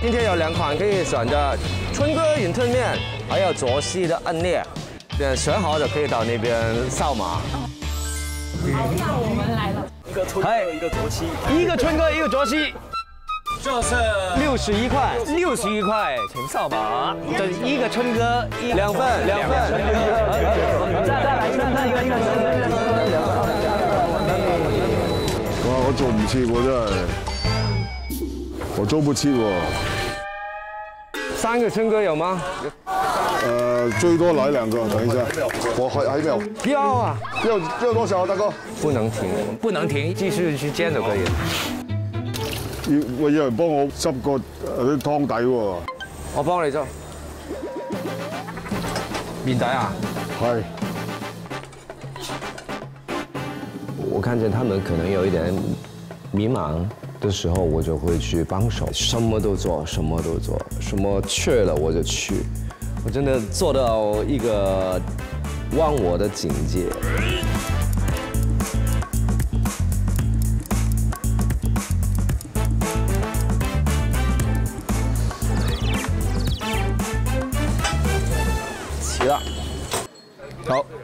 今天有2款可以选择，春哥云吞面，还有卓西的暗烈。选好的可以到那边扫码。 那我们来了。 一个春哥，一个卓西， 一个春哥，一个卓西， 就是 61块，61块，请扫码。这一个春哥，2份。再来一个。 哇，我做唔切喎，真係，我做不切喎。 3个春哥有吗？ 最多来2个，等一下，我还没有。 要啊， 要多少啊，大哥？ 不能停，继续去煎就可以了。 有人幫我執個啲湯底喎。 我幫你做。面底啊？ 係。 我看见他们可能有一点迷茫的时候，我就会去帮手，什么都做，什么缺了我就去，我真的做到一个忘我的境界。齐了，好。